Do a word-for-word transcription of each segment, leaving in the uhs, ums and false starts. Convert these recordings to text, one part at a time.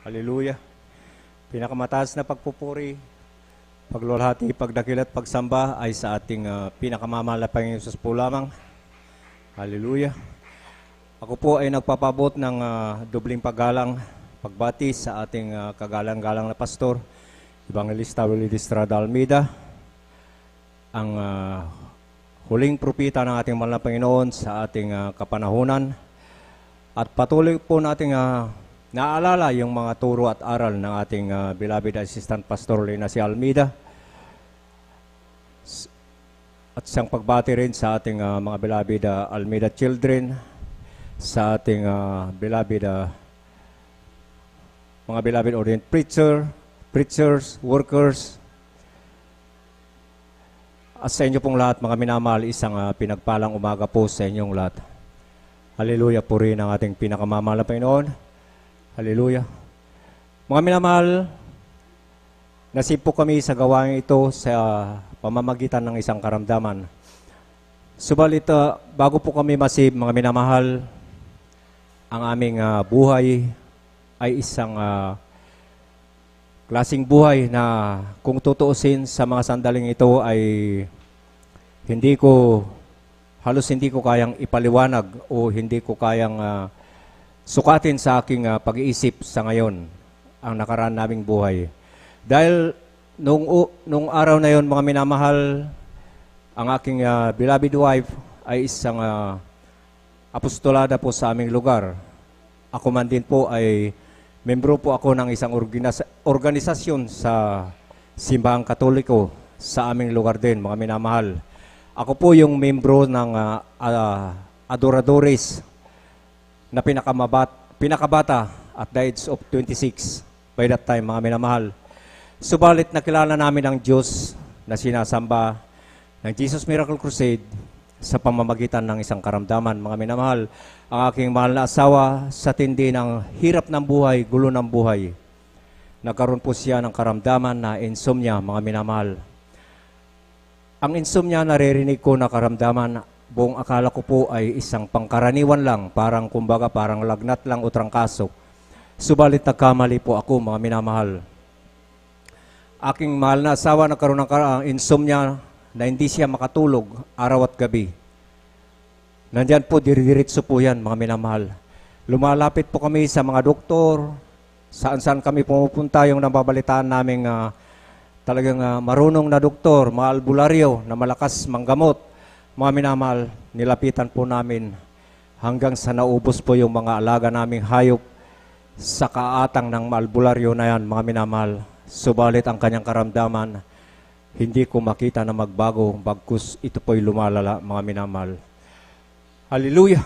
Hallelujah. Pinakamataas na pagpupuri, paglulhati, pagdakil at pagsamba ay sa ating uh, pinakamamahal na Panginoon Jesus po lamang. Hallelujah. Ako po ay nagpapabot ng uh, dobling paggalang, pagbati sa ating uh, kagalang-galang na pastor, Evangelist E.Almeda, ang uh, huling propeta ng ating mahal na Panginoon sa ating uh, kapanahunan. At patuloy po nating uh, naalala yung mga turo at aral ng ating uh, beloved assistant pastor na si E.Almeda. At siyang pagbati rin sa ating uh, mga beloved uh, Almeda children, sa ating uh, beloved uh, mga beloved ordained preacher, preachers, workers, at sa inyo pong lahat, mga minamahal, isang uh, pinagpalang umaga po sa inyong lahat. Hallelujah po rin ang ating pinakamamahal na Panginoon. Hallelujah. Mga minamahal, nasib po kami sa gawain ito sa uh, pamamagitan ng isang karamdaman. Subalit, uh, bago po kami masib, mga minamahal, ang aming uh, buhay ay isang uh, klaseng buhay na kung tutuusin sa mga sandaling ito ay hindi ko, halos hindi ko kayang ipaliwanag o hindi ko kayang uh, sukatin sa aking uh, pag-iisip sa ngayon ang nakaraan naming buhay. Dahil nung, uh, nung araw na yon, mga minamahal, ang aking uh, beloved wife ay isang uh, apostolada po sa aming lugar. Ako man din po ay membro po ako ng isang organisa organisasyon sa Simbahang Katoliko sa aming lugar din, mga minamahal. Ako po yung membro ng uh, uh, adoradores na pinakamabat, pinakabata at the age of twenty-six by that time, mga minamahal. Subalit nakilala namin ang Diyos na sinasamba ng Jesus Miracle Crusade sa pamamagitan ng isang karamdaman, mga minamahal. Ang aking mahal na asawa sa tindi ng hirap ng buhay, gulo ng buhay, nagkaroon po siya ng karamdaman na insomnia, mga minamahal. Ang insomnia, naririnig ko na karamdaman, buong akala ko po ay isang pangkaraniwan lang, parang kumbaga parang lagnat lang o trangkaso. Subalit nagkamali po ako, mga minamahal. Aking mahal na asawa nagkaroon ng uh, insomnia na hindi siya makatulog araw at gabi. Nandyan po, diridiritso po yan, mga minamahal. Lumalapit po kami sa mga doktor, saan-saan kami pumupunta, yung nababalitaan naming uh, talagang uh, marunong na doktor, mga albularyo na malakas manggamot. Mga minamahal, nilapitan po namin hanggang sa naubos po yung mga alaga naming hayop sa kaatang ng albularyo na yan, mga minamahal. Subalit ang kanyang karamdaman, hindi ko makita na magbago, bagkus ito po'y lumalala, mga minamahal. Hallelujah!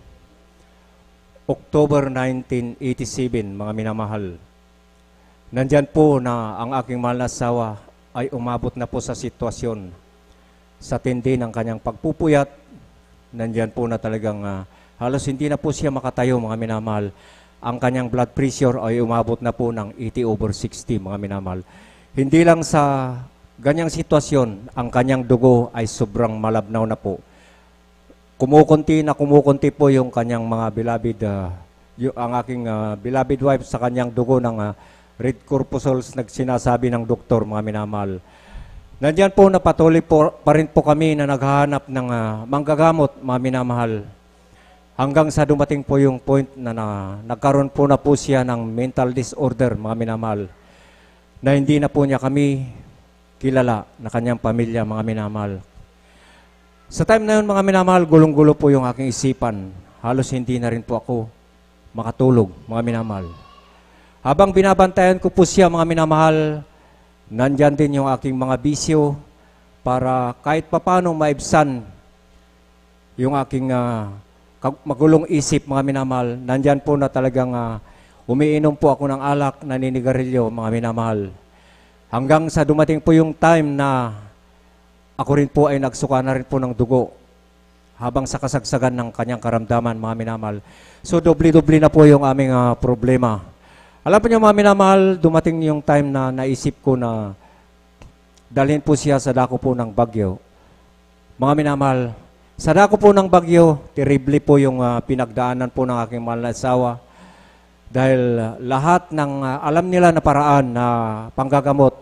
October nineteen eighty-seven, mga minamahal. Nandyan po na ang aking mahal na asawa ay umabot na po sa sitwasyon sa tindi ng kanyang pagpupuyat. Nandyan po na talagang uh, halos hindi na po siya makatayo, mga minamahal. Ang kanyang blood pressure ay umabot na po ng eighty over sixty, mga minamahal. Hindi lang sa ganyang sitwasyon, ang kanyang dugo ay sobrang malabnaw na po. Kumukunti na kumukunti po yung kanyang mga beloved, uh, yung, ang aking uh, beloved wife sa kanyang dugo ng uh, red corpuscles nagsinasabi ng doktor, mga minamahal. Nandiyan po na patuloy po, pa rin po kami na naghahanap ng uh, manggagamot, mga minamahal. Hanggang sa dumating po yung point na, na nagkaroon po na po siya ng mental disorder, mga minamahal. Na hindi na po niya kami kilala na kanyang pamilya, mga minamahal. Sa time na yun, mga minamahal, gulong-gulo po yung aking isipan. Halos hindi na rin po ako makatulog, mga minamahal. Habang binabantayan ko po siya, mga minamahal, nandyan din yung aking mga bisyo para kahit papano maibsan yung aking uh, magulong isip, mga minamahal. Nandyan po na talagang uh, umiinom po ako ng alak, naninigarilyo, mga minamahal. Hanggang sa dumating po yung time na ako rin po ay nagsuka na rin po ng dugo habang sa kasagsagan ng kanyang karamdaman, mga minamahal. So, doble-doble na po yung aming uh, problema. Alam po niyo, mga minamahal, dumating yung time na naisip ko na dalhin po siya sa dako po ng bagyo. Mga minamahal, sa dako po ng bagyo, terrible po yung uh, pinagdaanan po ng aking mahal na asawa. Dahil uh, lahat ng uh, alam nila na paraan na panggagamot,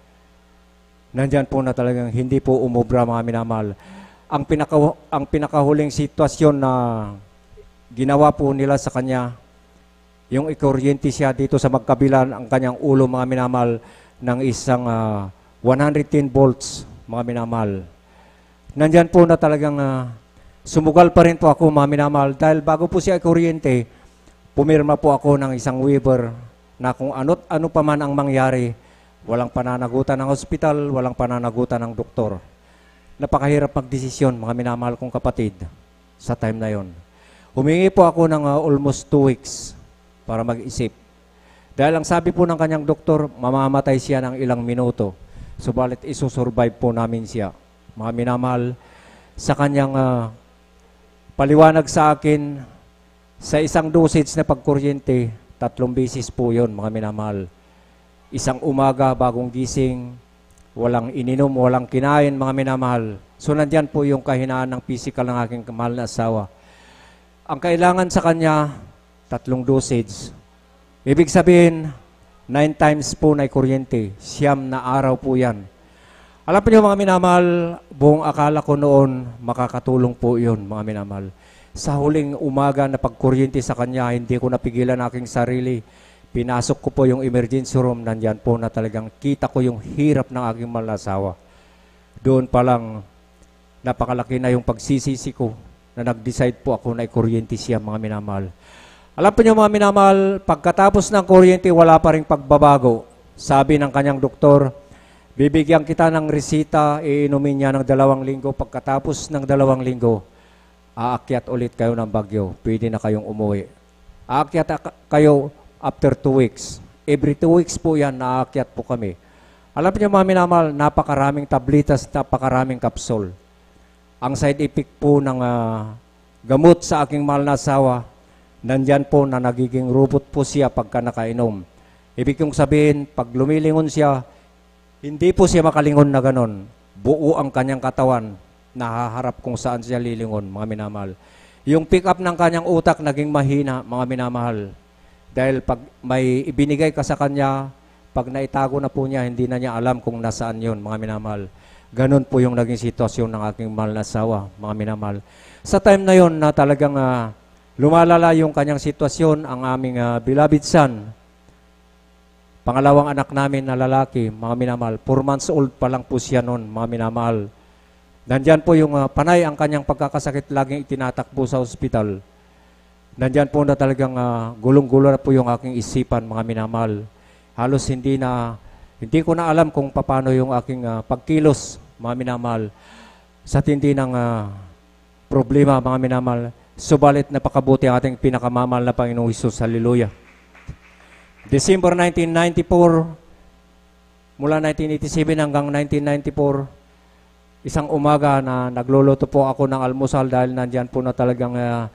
nandyan po na talagang hindi po umubra, mga minamahal. Ang, pinaka, ang pinakahuling sitwasyon na ginawa po nila sa kanya, yung ikuryente siya dito sa magkabilan, ang kanyang ulo, mga minamahal, ng isang uh, one hundred ten volts, mga minamahal. Nandyan po na talagang uh, sumugal pa rin po ako, mga minamahal, dahil bago po siya ikuryente, pumirma po ako ng isang waiver na kung ano't ano pa man ang mangyari, walang pananagutan ng hospital, walang pananagutan ng doktor. Napakahirap magdesisyon, mga minamahal kong kapatid, sa time na yon. Humingi po ako ng uh, almost two weeks para mag-isip. Dahil ang sabi po ng kanyang doktor, mamamatay siya ng ilang minuto. Subalit isusurvive po namin siya. Mga minamahal, sa kanyang uh, paliwanag sa akin, sa isang dosage na pagkuryente, tatlong beses po yun, mga minamahal. Isang umaga, bagong gising, walang ininom, walang kinain, mga minamahal. So nandyan po yung kahinaan ng physical ng aking mahal na asawa. Ang kailangan sa kanya, tatlong dosage. Ibig sabihin, nine times po na kuryente, siyam na araw po yan. Alam po niyo, mga minamahal, buong akala ko noon, makakatulong po yun, mga minamahal. Sa huling umaga na pagkuryente sa kanya, hindi ko napigilan aking sarili. Pinasok ko po yung emergency room, nandyan po na talagang kita ko yung hirap ng aking mahal na asawa. Doon pa lang, napakalaki na yung pagsisisi ko na nag-decide po ako na ikuryente siya, mga minamahal. Alam po niyo, mga minamahal, pagkatapos ng kuryente, wala pa rin pagbabago. Sabi ng kanyang doktor, bibigyan kita ng resita, iinumin niya ng dalawang linggo. Pagkatapos ng dalawang linggo, aakyat ulit kayo ng Bagyo. Pwede na kayong umuwi. Aakyat kayo after two weeks. Every two weeks po yan, naakyat po kami. Alam niyo, mga minamahal, napakaraming tablitas, napakaraming kapsul. Ang side effect po ng uh, gamot sa aking mahal na asawa, nandyan po na nagiging robot po siya pagka nakainom. Ibig kong sabihin, pag lumilingon siya, hindi po siya makalingon na ganon. Buo ang kanyang katawan, nahaharap kung saan siya lilingon, mga minamahal. Yung pick up ng kanyang utak naging mahina, mga minamahal. Dahil pag may ibinigay ka sa kanya, pag naitago na po niya, hindi na niya alam kung nasaan yun, mga minamahal. Ganon po yung naging sitwasyon ng aking mahal na asawa, mga minamahal. Sa time na yon na talagang uh, lumalala yung kanyang sitwasyon, ang aming uh, beloved son, pangalawang anak namin na lalaki, mga minamahal, four months old pa lang po siya noon, mga minamahal. Nandyan po yung uh, panay ang kanyang pagkakasakit, laging itinatakbo sa ospital. Nandyan po na talagang uh, gulong-gulo na po yung aking isipan, mga minamahal. Halos hindi na, hindi ko na alam kung paano yung aking uh, pagkilos, mga minamahal, sa tindi ng uh, problema, mga minamahal. Subalit napakabuti ang ating pinakamamahal na Panginoong Hesus. Hallelujah. December nineteen ninety-four, mula nineteen eighty-seven hanggang nineteen ninety-four, isang umaga na nagluluto po ako ng almusal dahil nandyan po na talagang uh,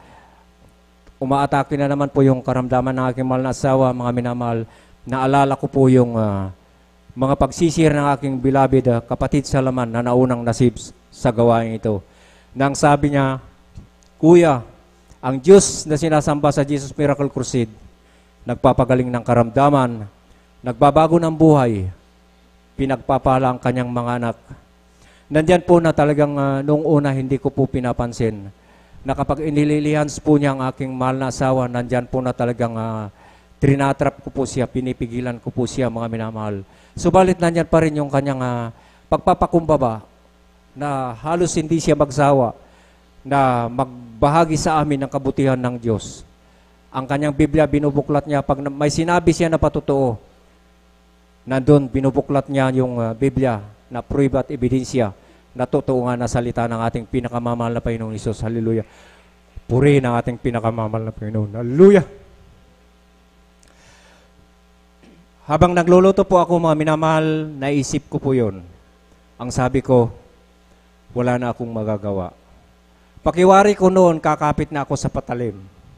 umaatake na naman po yung karamdaman ng aking mahal na asawa, mga minamahal. Naalala ko po yung uh, mga pagsisir ng aking beloved uh, kapatid sa laman na naunang nasib sa gawain ito. Nang sabi niya, Kuya, ang Diyos na sinasamba sa Jesus Miracle Crusade, nagpapagaling ng karamdaman, nagbabago ng buhay, pinagpapala ang kanyang mga anak. Nandyan po na talagang uh, noong una hindi ko po pinapansin na kapag inililihans po niya ang aking mahal na asawa, nandyan po na talagang uh, trinatrap ko po siya, pinipigilan ko po siya, mga minamahal. Subalit nandyan pa rin yung kanyang uh, pagpapakumbaba na halos hindi siya magsawa na magbahagi sa amin ng kabutihan ng Diyos. Ang kanyang Biblia, binubuklat niya, pag may sinabi siya na patotoo, nandun, binubuklat niya yung uh, Biblia na proof at ebidensya na totoo nga na salita ng ating pinakamamahal na Panginoong Hesus. Hallelujah. Purihin ang ating pinakamamahal na Panginoon. Hallelujah. Habang nagluluto po ako, mga minamahal, naisip ko po yun. Ang sabi ko, wala na akong magagawa. Pakiwari ko noon, kakapit na ako sa patalim.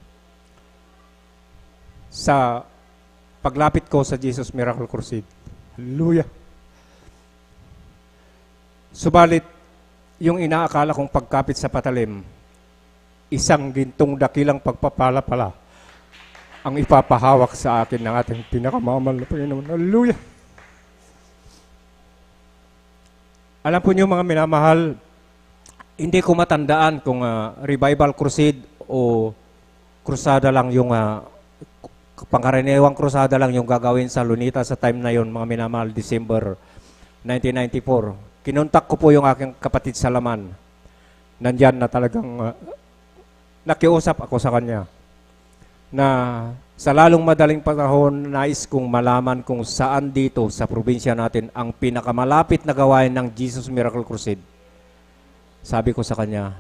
Sa paglapit ko sa Jesus Miracle Crusade. Hallelujah. Subalit, yung inaakala kong pagkapit sa patalim, isang gintong dakilang pagpapala pala ang ipapahawak sa akin ng ating pinakamamahal na Panginoon. Hallelujah! Alam po niyo mga minamahal, hindi ko matandaan kung uh, revival crusade o krusada lang yung uh, pangkaraniwang krusada lang yung gagawin sa Lunita sa time na yon, mga minamahal, December nineteen ninety-four. Kinontak ko po yung aking kapatid sa Laman. Nandyan na talagang uh, nakiusap ako sa kanya na sa lalong madaling panahon, nais kong malaman kung saan dito sa probinsya natin ang pinakamalapit na gawain ng Jesus Miracle Crusade. Sabi ko sa kanya,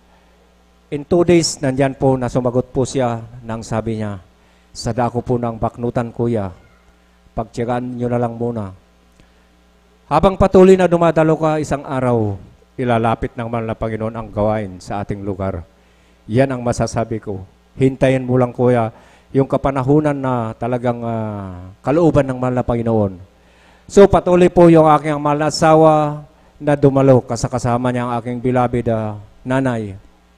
in two days, nandyan po, nasumagot po siya nang sabi niya, sa dako po ng baknutan, kuya, pagtiyagaan nyo na lang muna. Habang patuloy na dumadalo ka isang araw, ilalapit ng mahal na Panginoon ang gawain sa ating lugar. Yan ang masasabi ko. Hintayin mo lang, kuya, yung kapanahunan na talagang uh, kalooban ng mahal na Panginoon. So patuloy po yung aking mahal na asawa na dumalo kasakasama niya ang aking beloved uh, nanay.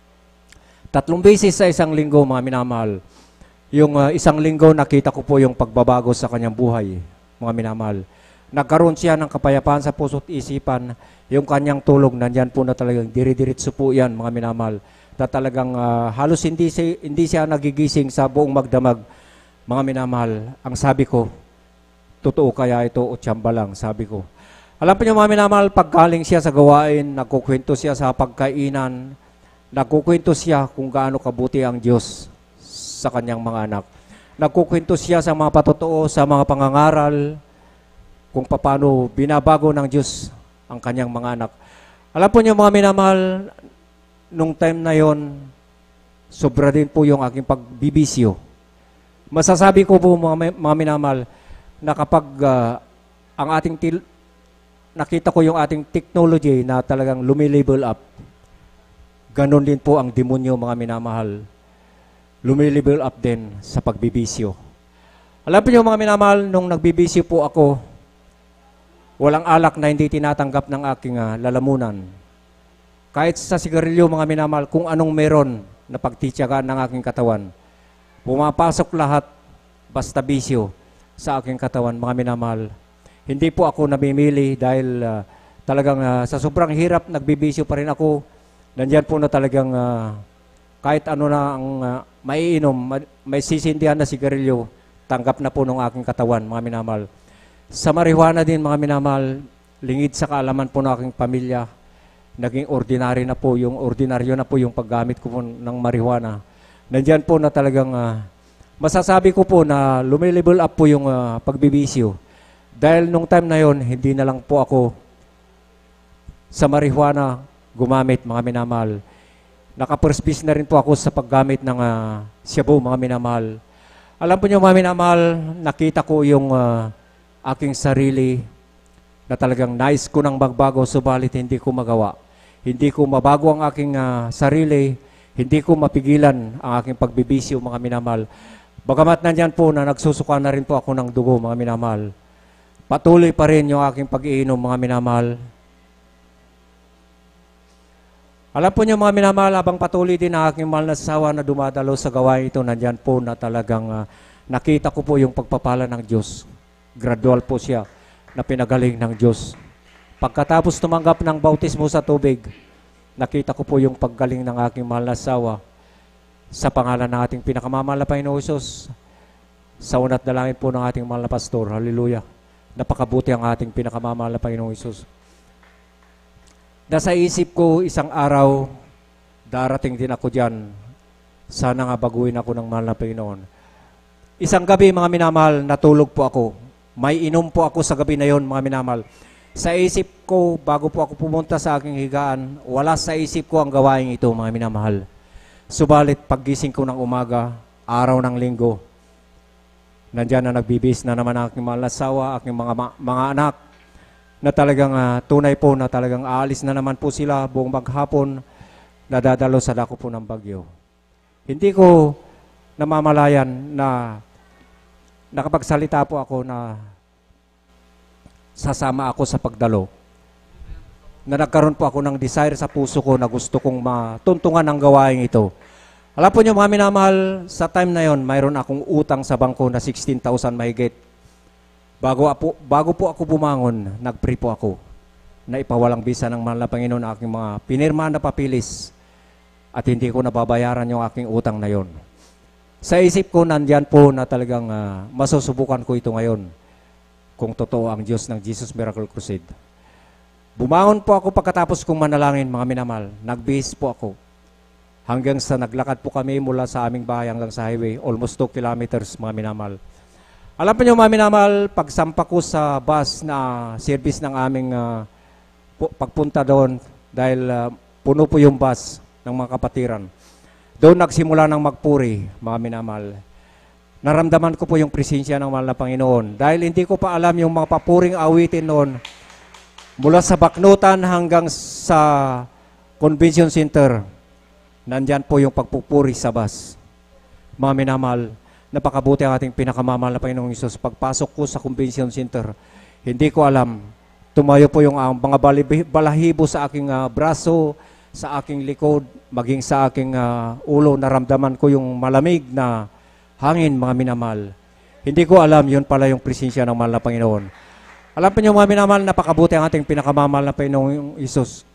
Tatlong beses sa isang linggo, mga minamahal. Yung uh, isang linggo, nakita ko po yung pagbabago sa kanyang buhay, mga minamahal. Nagkaroon siya ng kapayapaan sa puso't isipan. Yung kanyang tulog, nandyan po na talagang diri-diritso po yan, mga minamahal. Na talagang uh, halos hindi siya, hindi siya nagigising sa buong magdamag, mga minamahal. Ang sabi ko, totoo kaya ito o tsamba lang, sabi ko. Alam po niyo mga minamahal, paggaling siya sa gawain, nagkukwento siya sa pagkainan, nagkukwento siya kung gaano kabuti ang Diyos sa kanyang mga anak. Nagkukwento siya sa mga patotoo, sa mga pangangaral, kung paano binabago ng Diyos ang kanyang mga anak. Alam po niyo mga minamahal, nung time na yon, sobra din po yung aking pagbibisyo. Masasabi ko po mga, mga minamahal, na kapag uh, ang ating til nakita ko yung ating technology na talagang lumilabel up, ganon din po ang demonyo mga minamahal. Lumilabel up din sa pagbibisyo. Alam po niyo mga minamahal, nung nagbibisyo po ako, walang alak na hindi tinatanggap ng aking uh, lalamunan. Kahit sa sigarilyo, mga minamahal, kung anong meron na pagtityagaan ng aking katawan, pumapasok lahat basta bisyo sa aking katawan, mga minamahal. Hindi po ako namimili dahil uh, talagang uh, sa sobrang hirap, nagbibisyo pa rin ako. Nandiyan po na talagang uh, kahit ano na ang uh, maiinom, may sisindihan na sigarilyo, tanggap na po ng aking katawan, mga minamahal. Sa marijuana din, mga minamahal, lingid sa kaalaman po ng aking pamilya, naging ordinary na po, yung ordinaryo na po yung paggamit ko po ng marijuana. Nandiyan po na talagang, uh, masasabi ko po na lumilabel up po yung uh, pagbibisyo. Dahil nung time na yon, hindi na lang po ako sa marijuana gumamit, mga minamahal. Nakapersbis na rin po ako sa paggamit ng uh, shabu, mga minamahal. Alam po niyo, mga minamahal, nakita ko yung uh, aking sarili na talagang nais ko nang magbago, subalit hindi ko magawa. Hindi ko mabago ang aking uh, sarili, hindi ko mapigilan ang aking pagbibisyo, mga minamahal. Bagamat nandyan po na nagsusuka na rin po ako ng dugo, mga minamahal. Patuloy pa rin yung aking pag-iinom, mga minamahal. Alam po niyo, mga minamahal, habang patuloy din ang aking mahal na asawa na dumadalo sa gawain ito, nandyan po na talagang uh, nakita ko po yung pagpapala ng Diyos. Gradual po siya na pinagaling ng Diyos. Pagkatapos tumanggap ng bautismo sa tubig, nakita ko po yung paggaling ng aking mahal na asawa sa pangalan ng ating pinakamamahal na Panginoong Hesus. Sa unat dalangin po ng ating mahal na pastor. Hallelujah. Napakabuti ang ating pinakamamahal na Panginoong Hesus. Nasa isip ko isang araw, darating din ako dyan. Sana nga baguhin ako ng mahal na Panginoon. Isang gabi, mga minamahal, natulog po ako. May inom po ako sa gabi na yon, mga minamahal. Sa isip ko, bago po ako pumunta sa aking higaan, wala sa isip ko ang gawain ito, mga minamahal. Subalit, paggising ko ng umaga, araw ng linggo, nandyan na nagbibis na naman ang aking mahal na asawa, aking mga, mga anak, na talagang uh, tunay po na talagang aalis na naman po sila buong maghapon, nadadalo sa dako po ng bagyo. Hindi ko namamalayan na nakapagsalita po ako na sasama ako sa pagdalo. Na nagkaroon po ako ng desire sa puso ko na gusto kong matuntungan ang gawain ito. Alam po niyo mga minamahal, sa time na yon, mayroon akong utang sa bangko na sixteen thousand mahigit. Bago, apo, bago po ako bumangon, nag-pray po ako na ipawalang bisa ng mahal na Panginoon ang aking mga pinirmahan na papilis at hindi ko nababayaran yung aking utang na yon. Sa isip ko, nandyan po na talagang uh, masusubukan ko ito ngayon kung totoo ang Diyos ng Jesus Miracle Crusade. Bumangon po ako pagkatapos kong manalangin, mga minamahal. Nagbihis po ako. Hanggang sa naglakad po kami mula sa aming bahay hanggang sa highway, almost two kilometers, mga minamahal. Alam po niyo, mga minamahal, pagsampa ko sa bus na service ng aming uh, pagpunta doon, dahil uh, puno po yung bus ng mga kapatiran. Doon nagsimula ng magpuri, mga minamahal. Naramdaman ko po yung presensya ng mahal na Panginoon. Dahil hindi ko pa alam yung mga papuring awitin noon, mula sa Baknutan hanggang sa Convention Center, nandyan po yung pagpupuri sa bus. Mga minamahal, napakabuti ang ating pinakamamahal na Panginoong Isus. Pagpasok ko sa Convention Center, hindi ko alam, tumayo po yung uh, mga balahibo sa aking uh, braso, sa aking likod, maging sa aking uh, ulo, naramdaman ko yung malamig na hangin, mga minamahal. Hindi ko alam, yun pala yung presensya ng mahal na Panginoon. Alam po niyo mga minamahal, napakabuti ang ating pinakamamahal na Panginoong Isus.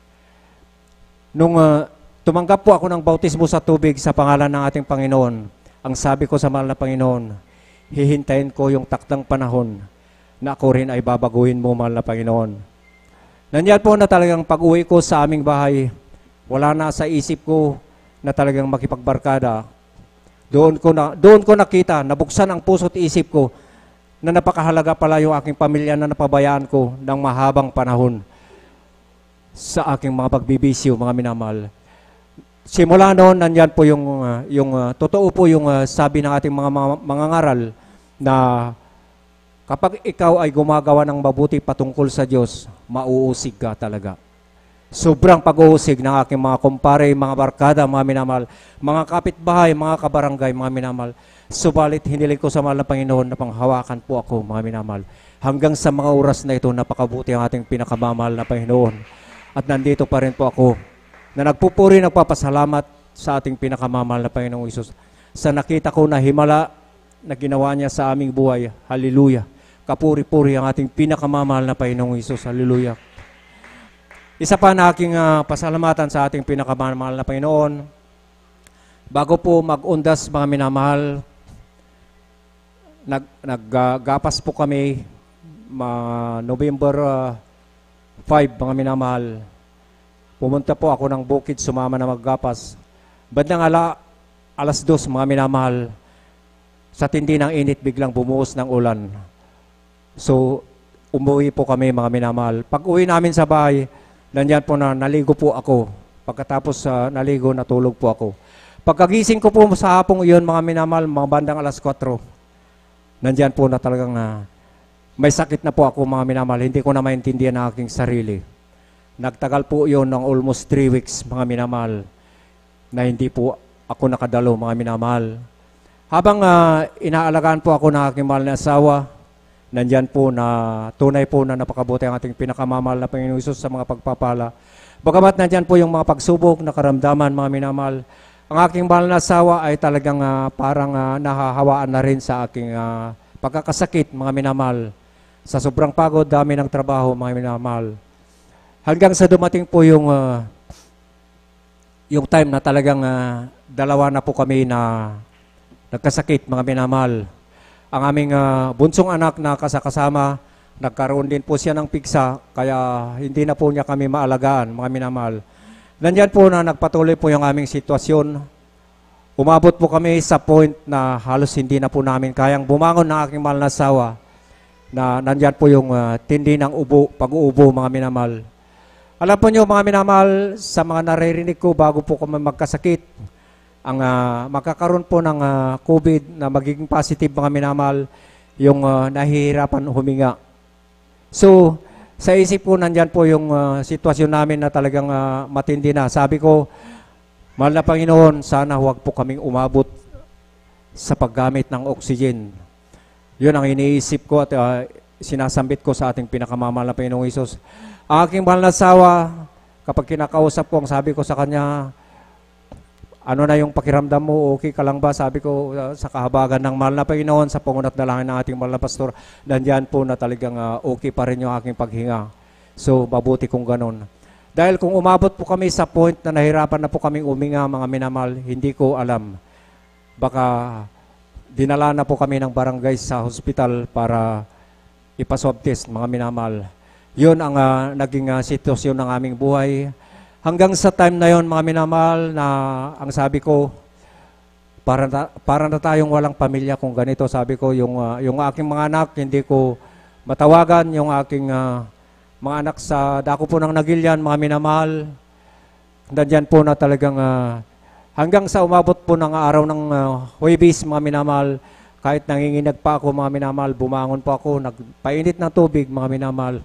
Nung uh, tumanggap po ako ng bautismo sa tubig sa pangalan ng ating Panginoon, ang sabi ko sa mahal na Panginoon, hihintayin ko yung takdang panahon na ako rin ay babaguhin mo, mahal na Panginoon. Nandiyan po na talagang pag-uwi ko sa aming bahay, wala na sa isip ko na talagang makipagbarkada. Doon ko, na, doon ko nakita, nabuksan ang puso't isip ko na napakahalaga pala yung aking pamilya na napabayaan ko ng mahabang panahon sa aking mga pagbibisyo, mga minamahal. Simula noon, nandyan po yung, uh, yung uh, totoo po yung uh, sabi ng ating mga, mga, mga ngaral na kapag ikaw ay gumagawa ng mabuti patungkol sa Diyos, mauusig ka talaga. Sobrang pag-uusig ng aking mga kumpare, mga barkada, mga minamahal, mga kapitbahay, mga kabarangay, mga minamahal. Subalit, hiniling ko sa mahal na Panginoon na panghawakan po ako, mga minamahal. Hanggang sa mga oras na ito, napakabuti ang ating pinakamamahal na Panginoon. At nandito pa rin po ako na nagpupuri, nagpapasalamat sa ating pinakamamahal na Panginoong Isus. Sa nakita ko na himala na ginawa niya sa aming buhay, hallelujah. Kapuri-puri ang ating pinakamamahal na Panginoong Isus, hallelujah. Isa pa na aking uh, pasalamatan sa ating pinakamamahal na Panginoon. Bago po mag-undas, mga minamahal, naggapas uh, po kami uh, November uh, five, mga minamahal. Pumunta po ako ng bukid, sumama na maggapas. Bandang ala, alas dos, mga minamahal, sa tindi ng init, biglang bumuhos ng ulan. So, umuwi po kami, mga minamahal. Pag uwi namin sa bahay, nandyan po na naligo po ako. Pagkatapos uh, naligo, natulog po ako. Pagkagising ko po sa hapong iyon, mga minamahal, mga bandang alas kwatro, nandyan po na talagang uh, may sakit na po ako, mga minamahal. Hindi ko na maintindihan ang aking sarili. Nagtagal po iyon ng almost three weeks, mga minamahal, na hindi po ako nakadalo, mga minamahal. Habang uh, inaalagaan po ako ng aking mahal na asawa, nandyan po na tunay po na napakabuti ang ating pinakamamahal na Panginoong Isus sa mga pagpapala. Bagamat nandyan po yung mga pagsubok, nakaramdaman, mga minamahal, ang aking mahal na asawa ay talagang uh, parang uh, nahahawaan na rin sa aking uh, pagkakasakit, mga minamahal. Sa sobrang pagod, dami ng trabaho, mga minamahal. Hanggang sa dumating po yung, uh, yung time na talagang uh, dalawa na po kami na nagkasakit, mga minamahal. Ang aming uh, bunsong anak na kasakasama, nagkaroon din po siya ng piksa, kaya hindi na po niya kami maalagaan, mga minamahal. Nandyan po na nagpatuloy po yung aming sitwasyon. Umabot po kami sa point na halos hindi na po namin kayang bumangon ng aking mahal na asawa, na nandyan po yung uh, tindi ng ubo, pag-uubo, mga minamahal. Alam po nyo, mga minamahal, sa mga naririnig ko bago po kami magkasakit, ang uh, makakaroon po ng uh, COVID na magiging positive, mga minamahal, yung uh, nahihirapan huminga. So, sa isip ko, nandyan po yung uh, sitwasyon namin na talagang uh, matindi na. Sabi ko, mahal na Panginoon, sana huwag po kaming umabot sa paggamit ng oxygen. Yun ang iniisip ko at uh, sinasambit ko sa ating pinakamamahal na Panginoong Isus. Ang aking mahal na asawa, kapag kinakausap ko, ang sabi ko sa kanya, ano na yung pakiramdam mo, okay ka lang ba? Sabi ko, uh, sa kahabagan ng mahal na Panginoon, sa pangunat dalangin ng ating mahal na pastor, nandiyan po na talagang uh, okay pa rin yung aking paghinga. So, mabuti kung ganun. Dahil kung umabot po kami sa point na nahirapan na po kaming uminga, mga minamahal, hindi ko alam. Baka dinala na po kami ng barangay sa hospital para ipaswab test, mga minamahal. Yun ang uh, naging uh, sitwasyon ng aming buhay. Hanggang sa time na yon, mga minamahal, na ang sabi ko, para na, para na tayong walang pamilya kung ganito. Sabi ko, yung, uh, yung aking mga anak, hindi ko matawagan. Yung aking uh, mga anak sa dako po ng Nagilian, mga minamahal, nandyan po na talagang, uh, hanggang sa umabot po ng araw ng uh, Huwebes, mga minamahal, kahit nanginginag pa ako, mga minamahal, bumangon po ako, nagpainit ng tubig, mga minamahal.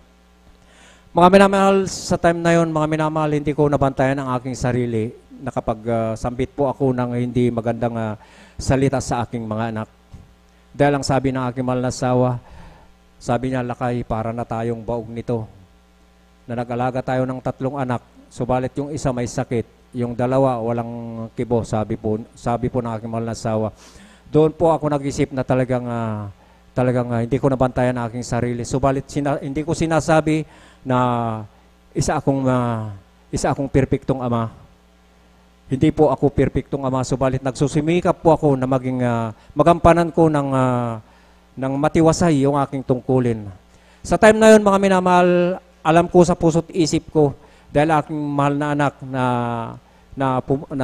Mga minamahal, sa time na yon, mga minamahal, hindi ko nabantayan ang aking sarili. Nakapag-sambit uh, po ako ng hindi magandang uh, salita sa aking mga anak. Dahil ang sabi ng aking mahal na asawa, sabi niya, Lakay, para na tayong baog nito. Na nag-alaga tayo ng tatlong anak, subalit yung isa may sakit, yung dalawa walang kibo, sabi po, sabi po ng aking mahal na asawa. Doon po ako nag-isip na talagang, uh, talagang uh, hindi ko nabantayan ang aking sarili. Subalit sina- hindi ko sinasabi na isa akong uh, isa akong perpektong ama. Hindi po ako perpektong ama, subalit nagsusumikap po ako na maging uh, magampanan ko ng uh, ng matiwasay yung aking tungkulin. Sa time na yon, mga minamahal, alam ko sa puso't isip ko, dahil aking mahal na anak na na na,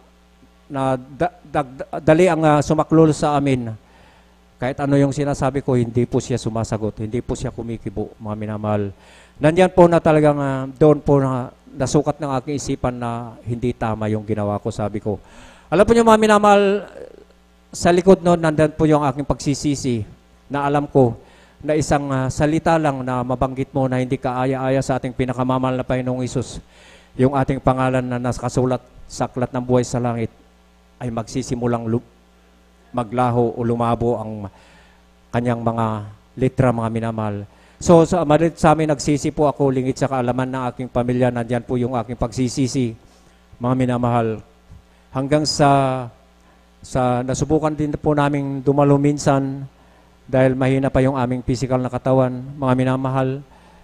na da, da, dali ang uh, sumaklol sa amin. Kahit ano yung sinasabi ko, hindi po siya sumasagot, hindi po siya kumikibo, mga minamahal. Nandiyan po na talagang uh, doon po na nasukat ng aking isipan na hindi tama yung ginawa ko, sabi ko. Alam po niyo, mga minamahal, sa likod noon, nandiyan po yung aking pagsisisi na alam ko na isang uh, salita lang na mabanggit mo na hindi kaaya-aya sa ating pinakamamahal na Panginoong Hesus, yung ating pangalan na nakasulat sa aklat ng buhay sa langit, ay magsisimulang maglaho o lumabo ang kanyang mga litra, mga minamahal. So, sa, sa amin nagsisi po ako, lingid sa kaalaman ng aking pamilya, nandyan po yung aking pagsisisi, mga minamahal. Hanggang sa, sa nasubukan din po namin dumalo minsan, dahil mahina pa yung aming physical na katawan, mga minamahal.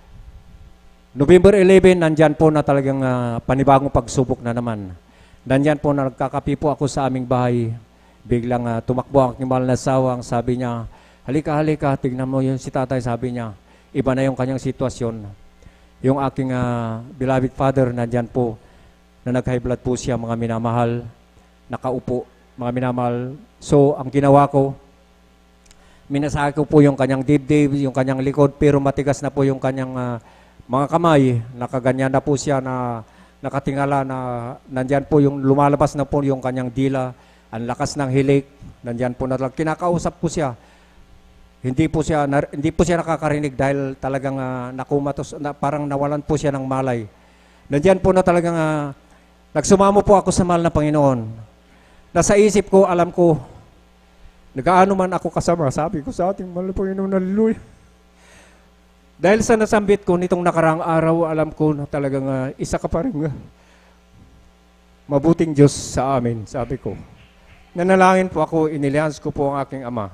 November eleven, nandyan po na talagang uh, panibagong pagsubok na naman. Nandyan po na nagkakapi po ako sa aming bahay. Biglang uh, tumakbo ang aking mahal na asawa, ang sabi niya, halika, halika, tignan mo yun si tatay, sabi niya. Iba na yung kanyang sitwasyon. Yung aking uh, beloved father, nandyan po, na nag-high blood po siya, mga minamahal, nakaupo, mga minamahal. So, ang ginawa ko, minasakay ko po yung kanyang dibdib, yung kanyang likod, pero matigas na po yung kanyang uh, mga kamay. Nakaganyan na po siya na nakatingala na nandyan po yung lumalabas na po yung kanyang dila. Ang lakas ng hilik, nandyan po na talaga. Kinakausap ko siya. Hindi po siya na, hindi po siya nakakarinig dahil talagang uh, nakumatos, na, parang nawalan po siya ng malay. Nandiyan po na talagang uh, nagsumamo po ako sa mahal na Panginoon. Nasa isip ko, alam ko, nagaano man ako kasama, sabi ko sa ating mahal na Panginoon, hallelujah. Dahil sa nasambit ko nitong nakaraang araw, alam ko na talagang uh, isa ka pa rin uh, mabuting Diyos sa amin, sabi ko. Nanalangin po ako, inilihans ko po ang aking ama.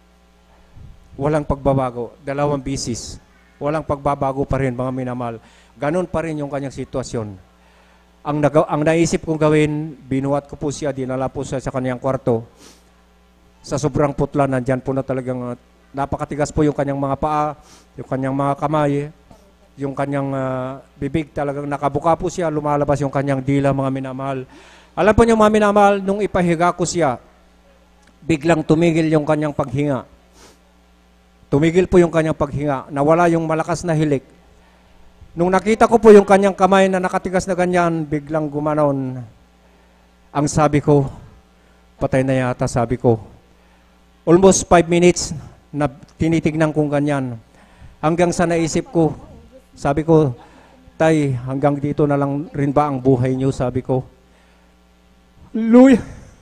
Walang pagbabago, dalawang bisis. Walang pagbabago pa rin, mga minamahal. Ganon pa rin yung kanyang sitwasyon. Ang, nag- ang naisip kong gawin, binuhat ko po siya, dinala po siya sa kanyang kwarto. Sa sobrang putla, nandyan po na talagang uh, napakatigas po yung kanyang mga paa, yung kanyang mga kamay, yung kanyang uh, bibig, talagang nakabuka po siya, lumalabas yung kanyang dila, mga minamahal. Alam po niyo, mga minamahal, nung ipahiga ko siya, biglang tumigil yung kanyang paghinga. Tumigil po yung kanyang paghinga, nawala yung malakas na hilik. Nung nakita ko po yung kanyang kamay na nakatigas na ganyan, biglang gumanon. Ang sabi ko, patay na yata, sabi ko. Almost five minutes na tinitignan kong ganyan. Hanggang sa naisip ko, sabi ko, Tay, hanggang dito na lang rin ba ang buhay niyo, sabi ko. Hallelujah!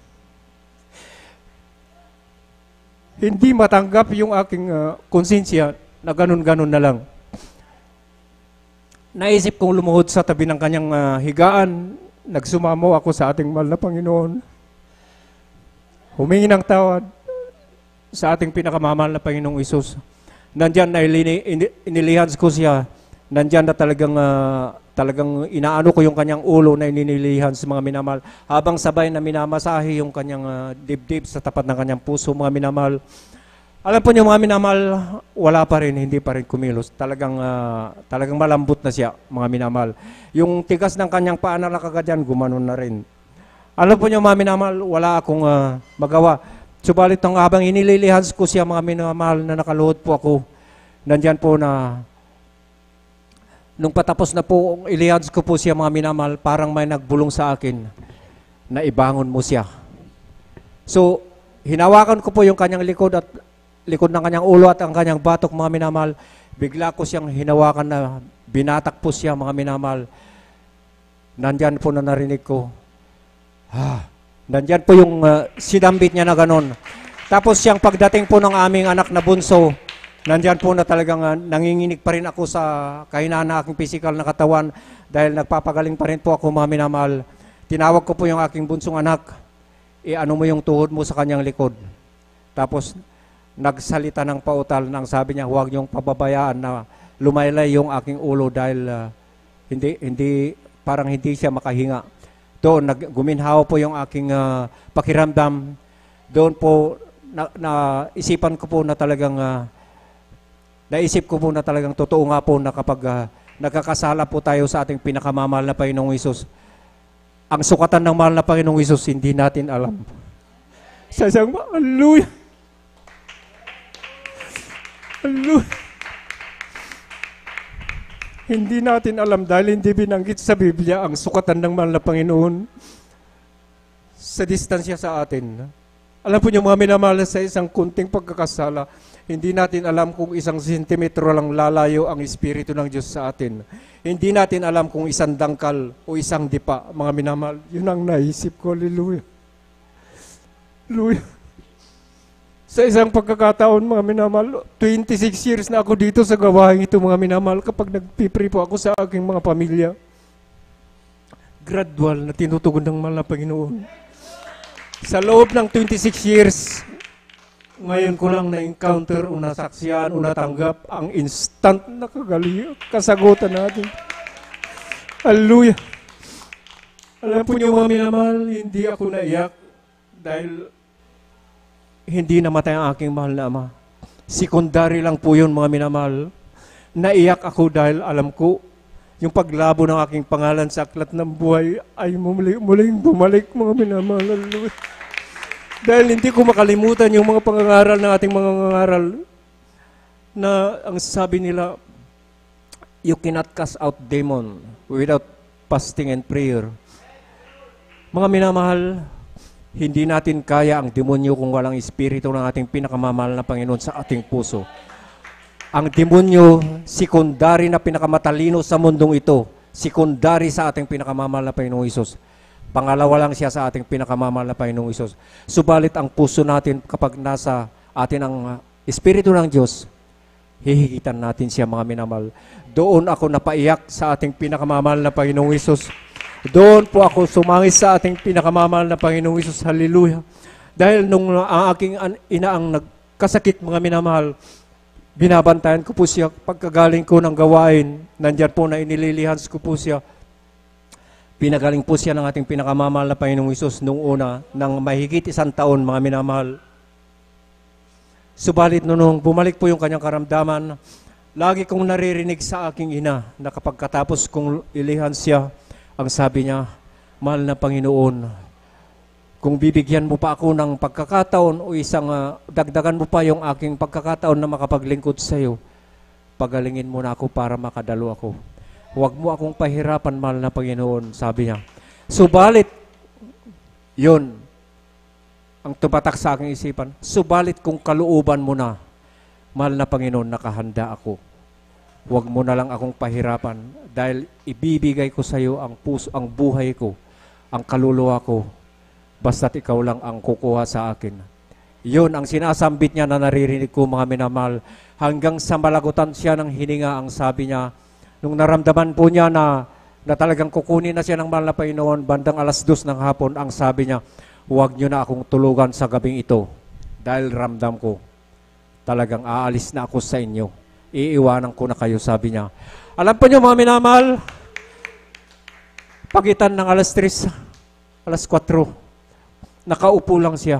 Hindi matanggap yung aking uh, konsensya na ganun-ganun na lang. Naisip kong lumuhod sa tabi ng kanyang uh, higaan, nagsumamo ako sa ating mahal na Panginoon. Humingi ng tawad sa ating pinakamamahal na Panginoong Isus. Nandyan na inilihans ko siya. Nandyan na talagang, uh, talagang inaano ko yung kanyang ulo na ininilihans mga minamahal. Habang sabay na minamasahe yung kanyang uh, dibdib sa tapat ng kanyang puso mga minamahal. Alam po niyo mga minamahal, wala pa rin, hindi pa rin kumilos. Talagang, uh, talagang malambot na siya mga minamahal. Yung tigas ng kanyang paa na nakakadyan, gumanon na rin. Alam po niyo mga minamahal, wala akong uh, magawa. Subalit nang habang inililihans ko siya mga minamahal na nakaluhod po ako, nandyan po na, nung patapos na po, ilihans ko po siya mga minamahal, parang may nagbulong sa akin na ibangon mo siya. So, hinawakan ko po yung kanyang likod at likod ng kanyang ulo at ang kanyang batok mga minamahal. Bigla ko siyang hinawakan na binatak po siya mga minamahal. Nandyan po na narinig ko. Ah, nandyan po yung uh, sinambit niya na ganon. Tapos siyang pagdating po ng aming anak na bunso, nandyan po na talagang uh, nanginginig pa rin ako sa kahinaan ng aking physical na katawan dahil nagpapagaling pa rin po ako mga minamahal. Tinawag ko po yung aking bunsong anak, i-ano mo yung tuhod mo sa kanyang likod. Tapos nagsalita ng pautal nang sabi niya, huwag niyong pababayaan na lumaylay yung aking ulo dahil uh, hindi, hindi, parang hindi siya makahinga. Doon, nag, guminhaw po yung aking uh, pakiramdam. Doon po, na, na, isipan ko po na talagang, uh, naisip ko po na talagang totoo nga po na kapag uh, nagkakasala po tayo sa ating pinakamamahal na Panginoong Isus, ang sukatan ng mahal na Panginoong Isus, hindi natin alam. Sa isang, hallelujah! Hallelujah! Hindi natin alam dahil hindi binanggit sa Biblia ang sukatan ng mahal na Panginoon sa distansya sa atin. Alam po niyo mga minamahal, sa isang kunting pagkakasala, hindi natin alam kung isang sentimetro lang lalayo ang Espiritu ng Diyos sa atin. Hindi natin alam kung isang dangkal o isang dipa, mga minamahal. Yun ang naisip ko, hallelujah. Hallelujah. Sa isang pagkakataon, mga minamahal, twenty-six years na ako dito sa gawain ito, mga minamahal, kapag nagpipray po ako sa aking mga pamilya. Gradual na tinutugon ng mahal na Panginoon. Sa loob ng twenty-six years, ngayon ko lang na-encounter o nasaksiyan o natanggap ang instant na kagali, kasagutan natin. Hallelujah! Alam po niyo mga minamahal, hindi ako naiyak dahil hindi namatay ang aking mahal na ama. Sekundary lang po yun mga minamahal. Naiyak ako dahil alam ko yung paglabo ng aking pangalan sa aklat ng buhay ay muling, muling bumalik mga minamahal. Hallelujah. Dahil hindi ko makalimutan yung mga pangangaral ng ating mga pangangaral na ang sabi nila, you cannot cast out demon without fasting and prayer. Mga minamahal, hindi natin kaya ang demonyo kung walang espiritu ng ating pinakamamahal na Panginoon sa ating puso. Ang demonyo, sekundary na pinakamatalino sa mundong ito, sekundary sa ating pinakamamahal na Panginoong Isus. Pangalawa lang siya sa ating pinakamamahal na Panginoong Isus. Subalit ang puso natin kapag nasa atin ang espiritu ng Diyos, hihigitan natin siya mga minamahal. Doon ako napaiyak sa ating pinakamamahal na Panginoong Isus. Doon po ako sumangis sa ating pinakamamahal na Panginoong Isus. Hallelujah. Dahil nung ang aking ina ang nagkasakit mga minamahal, binabantayan ko po siya pagkagaling ko ng gawain. Nandyan po na inililihans ko po siya. Pinagaling po siya ng ating pinakamamahal na Panginoong Isus nung una, ng mahigit isang taon mga minamahal. Subalit nung bumalik po yung kanyang karamdaman, lagi kong naririnig sa aking ina na kapag katapos kong ilihans siya, ang sabi niya, mahal na Panginoon, kung bibigyan mo pa ako ng pagkakataon o isang uh, dagdagan mo pa yung aking pagkakataon na makapaglingkod sa iyo, pagalingin mo na ako para makadalo ako. Huwag mo akong pahirapan, mahal na Panginoon, sabi niya. Subalit, yun, ang tumatak sa aking isipan, subalit kung kalooban mo na, mahal na Panginoon, nakahanda ako. Huwag mo na lang akong pahirapan dahil ibibigay ko sa iyo ang puso, ang buhay ko, ang kaluluwa ko, basta't ikaw lang ang kukuha sa akin. Yun ang sinasambit niya na naririnig ko mga minamahal. Hanggang sa malagutan siya ng hininga, ang sabi niya, nung naramdaman po niya na na talagang kukunin na siya ng mahal na Panginoon, bandang alas dos ng hapon, ang sabi niya, huwag niyo na akong tulugan sa gabing ito dahil ramdam ko, talagang aalis na ako sa inyo. Iiwanan ko na kayo, sabi niya. Alam po niyo mga minamahal, pagitan ng alas tres, alas kwatro, nakaupo lang siya.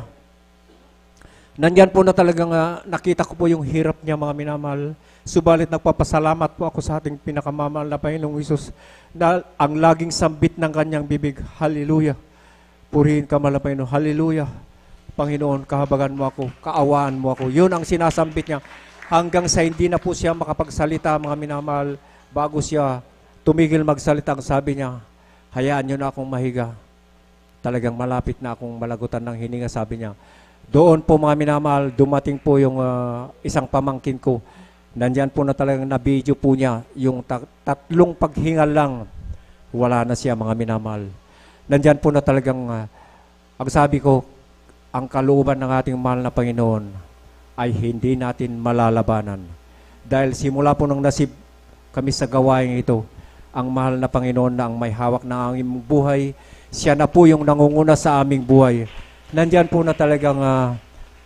Nandyan po na talagang uh, nakita ko po yung hirap niya mga minamahal. Subalit nagpapasalamat po ako sa ating pinakamamahal na Panginoong Isus na ang laging sambit ng kanyang bibig. Hallelujah. Purihin ka mahal na Panginoon. Hallelujah. Panginoon, kahabagan mo ako, kaawaan mo ako. Yun ang sinasambit niya. Hanggang sa hindi na po siya makapagsalita mga minamahal, bago siya tumigil magsalita, ang sabi niya, hayaan niyo na akong mahiga. Talagang malapit na akong malagutan ng hininga, sabi niya. Doon po mga minamahal, dumating po yung uh, isang pamangkin ko. Nandyan po na talagang na-video po niya, yung ta- tatlong paghingal lang, wala na siya mga minamahal. Nandyan po na talagang, uh, ang sabi ko, ang kalooban ng ating mahal na Panginoon ay hindi natin malalabanan. Dahil simula po nung nasib kami sa gawain ito, ang mahal na Panginoon na ang may hawak ng aming buhay, siya na po yung nangunguna sa aming buhay. Nandyan po na talagang uh,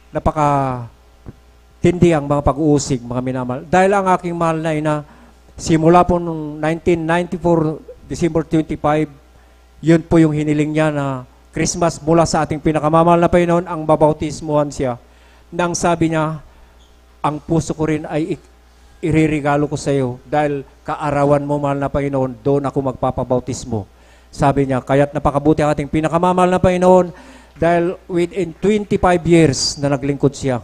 napaka tindi ang mga pag-uusig, mga minamahal. Dahil ang aking mahal na ina, simula po noong nineteen ninety-four, December twenty-five, yun po yung hiniling niya na Christmas mula sa ating pinakamamahal na Panginoon, ang babautismuhan siya. Nang sabi niya, ang puso ko rin ay iririgalo ko sa iyo dahil kaarawan mo, mahal na Panginoon, doon ako magpapabautismo. Sabi niya, kaya't napakabuti ang ating pinakamamahal na Panginoon dahil within twenty-five years na naglingkod siya,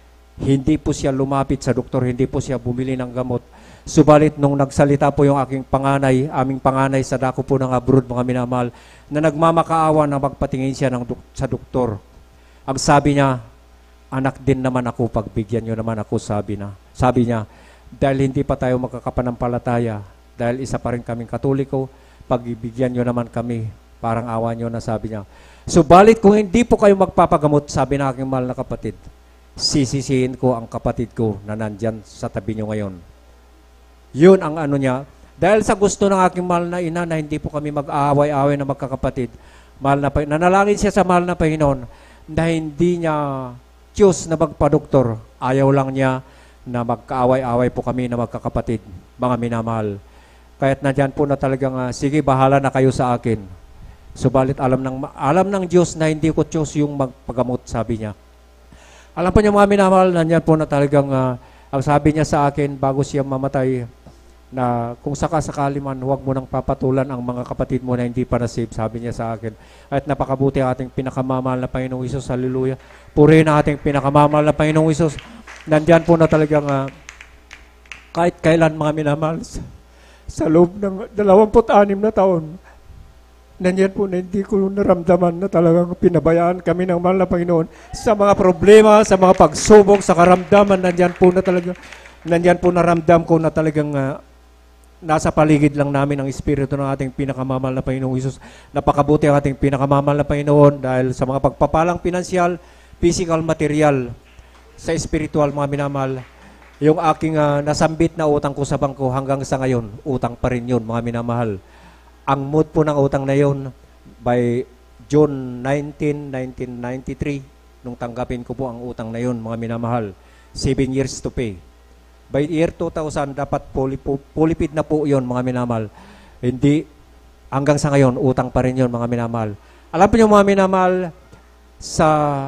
hindi po siya lumapit sa doktor, hindi po siya bumili ng gamot. Subalit nung nagsalita po yung aking panganay, aming panganay sa dako po ng abroad, mga minamahal, na nagmamakaawa na magpatingin siya ng duk- sa doktor. Ang sabi niya, anak din naman ako, pagbigyan niyo naman ako, sabi na. Sabi niya, dahil hindi pa tayo magkakapanampalataya, dahil isa pa rin kaming Katoliko, pagbigyan niyo naman kami, parang awa niyo na, sabi niya. Subalit kung hindi po kayo magpapagamot, sabi na aking mahal na kapatid, sisisihin ko ang kapatid ko na nandyan sa tabi niyo ngayon. Yun ang ano niya. Dahil sa gusto ng aking mahal na ina na hindi po kami mag-aaway-away na magkakapatid, mahal na, nanalangin siya sa mahal na Panginoon na hindi niya choose na magpa-doktor. Ayaw lang niya na magkaaway-away po kami na magkakapatid, mga minamahal. Kaya't nandyan po na talagang, uh, sige, bahala na kayo sa akin. Subalit alam ng, alam ng Diyos na hindi ko choose yung magpagamot, sabi niya. Alam po niya mga minamahal, nandyan po na talagang, uh, ang sabi niya sa akin bago siya mamatay, na kung sakasakali man, huwag mo nang papatulan ang mga kapatid mo na hindi pa na-save, sabi niya sa akin. At napakabuti ang ating pinakamamahal na Panginoong Isus, hallelujah. Purihin ang ating pinakamamahal na Panginoong Isus. Nandyan po na talagang, uh, kahit kailan mga minamahal, sa, sa loob ng dalawampu't anim na taon, nandiyan po na hindi ko naramdaman na talagang pinabayaan kami ng mahal na Panginoon sa mga problema, sa mga pagsubok, sa karamdaman. Nandiyan po na talagang, nandiyan po naramdam ko na talagang uh, nasa paligid lang namin ang Espiritu ng ating pinakamamahal na Panginoong Isus. Napakabuti ang ating pinakamamahal na Panginoon dahil sa mga pagpapalang pinansyal, physical, material, sa spiritual, mga minamahal. Yung aking uh, nasambit na utang ko sa bangko hanggang sa ngayon, utang pa rin yun, mga minamahal. Ang mood po ng utang na yun, by June nineteenth, nineteen ninety-three, nung tanggapin ko po ang utang na yun, mga minamahal, seven years to pay. By year two thousand, dapat pulipid na po yun, mga minamahal. Hindi, hanggang sa ngayon, utang pa rin yun, mga minamahal. Alam po nyo, mga minamahal, sa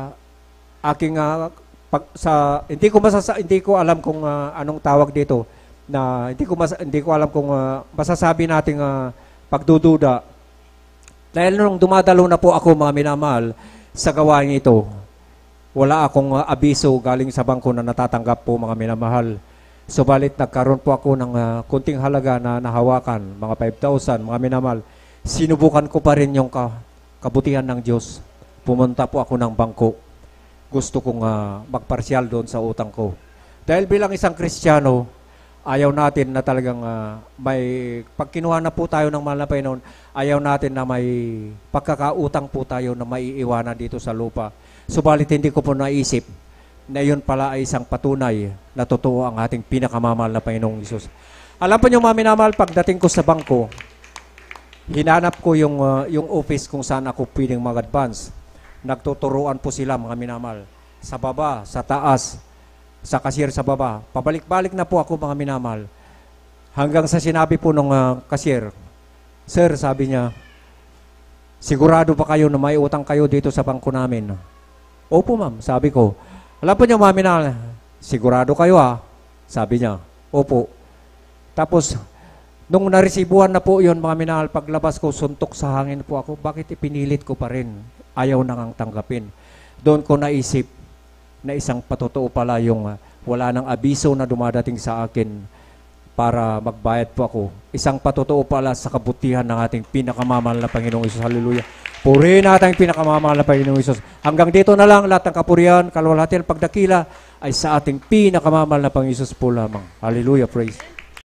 aking, uh, pag, sa, hindi ko masasa, hindi ko alam kung uh, anong tawag dito, na hindi ko, mas, hindi ko alam kung uh, masasabi nating uh, pagdududa. Dahil nung dumadalo na po ako, mga minamahal, sa gawain ito, wala akong uh, abiso galing sa bangko na natatanggap po, mga minamahal. Subalit nagkaroon po ako ng uh, kunting halaga na nahawakan, mga five thousand, mga minamahal. Sinubukan ko pa rin yung ka, kabutihan ng Diyos. Pumunta po ako ng bangko. Gusto kong uh, magparsyal doon sa utang ko. Dahil bilang isang Kristiyano, ayaw natin na talagang uh, may, pag kinuha na po tayo ng mahal na Panginoon, ayaw natin na may pagkakautang po tayo na maiiwanan dito sa lupa. Subalit hindi ko po naisip na yun pala ay isang patunay na totoo ang ating pinakamamahal na Panginoong Isus. Alam po niyo, mga minamahal, pagdating ko sa bangko, hinanap ko yung, uh, yung office kung saan ako pwedeng mag-advance. Nagtuturuan po sila, mga minamahal. Sa baba, sa taas, sa cashier sa baba. Pabalik-balik na po ako, mga minamahal. Hanggang sa sinabi po ng uh, cashier, Sir, sabi niya, sigurado ba kayo na may utang kayo dito sa bangko namin? Opo, ma'am, sabi ko. Alam po niyo, mga minamahal, sigurado kayo ha? Sabi niya, opo. Tapos, nung naresibuhan na po yun, mga minahal, paglabas ko, suntok sa hangin po ako, bakit ipinilit ko pa rin? Ayaw nang tanggapin. Doon ko naisip na isang patotoo pala yung uh, wala nang abiso na dumadating sa akin para magbayad po ako. Isang patotoo pala sa kabutihan ng ating pinakamamahal na Panginoong Isus. Hallelujah. Purihin natin ang pinakamamahal na Panginoong Isus. Hanggang dito na lang, lahat ng kapurihan, kalwalhatian, pagdakila ay sa ating pinakamamahal na Panginoong Isus po lamang. Hallelujah. Praise.